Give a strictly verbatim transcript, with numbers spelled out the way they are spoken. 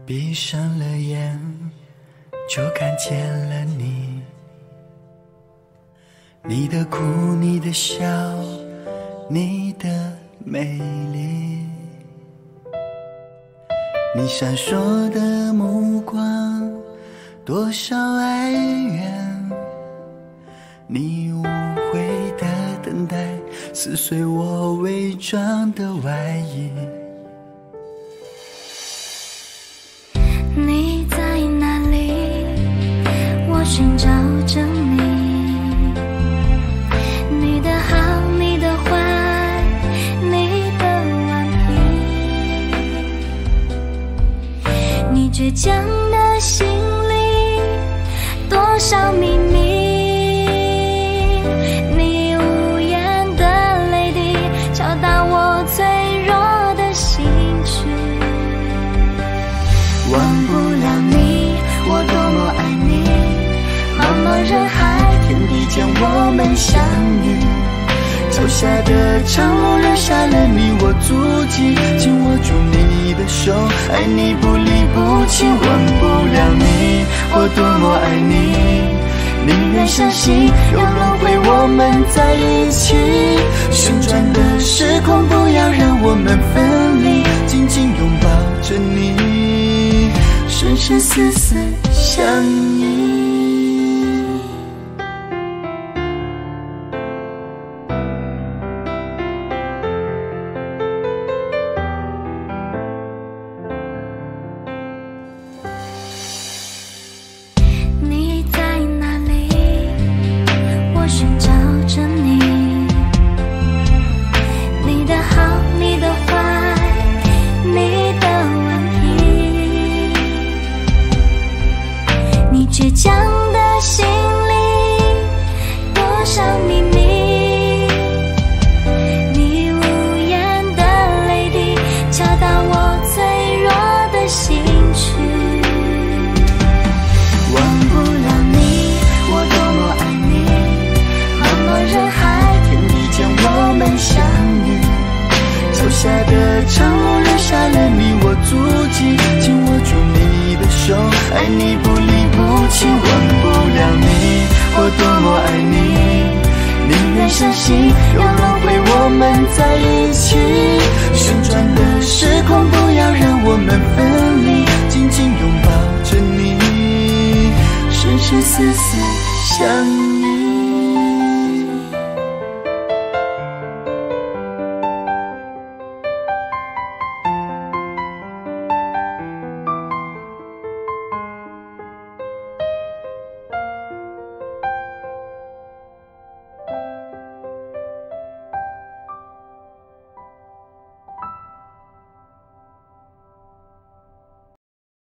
闭上了眼，就看见了你。你的哭，你的笑，你的美丽，你闪烁的目光，多少哀怨，你无悔的等待，撕碎我伪装的外衣。 你在哪里？我寻找着你。你的好，你的坏，你的顽皮，你倔强的心里多少秘密。你无言的泪滴，敲打我脆弱的心绪。忘不了你，我多么爱你，茫茫人海，天地间我们相遇。脚下的长路留下了你我足迹，紧握住你的手，爱你不离不弃。忘不了你，我多么爱你，宁愿相信有轮回我们在一起。旋转的时空不要让我们分离，紧紧拥抱着你，生生死死相依。你在哪里？我寻找着你。你的好，你的坏，你的顽皮，你倔强的心里多少秘密。你无言的泪滴，敲打我脆弱的心绪。忘不了你，我多么爱你，茫茫人海，天地间我们相遇。脚下的长路留下了你我足迹，紧握住你的手，爱你不离不弃。忘不了你，我多么爱你，宁愿相信有轮回我们在一起。旋转的时空不要让我们分离，紧紧拥抱着你，生生死死相依。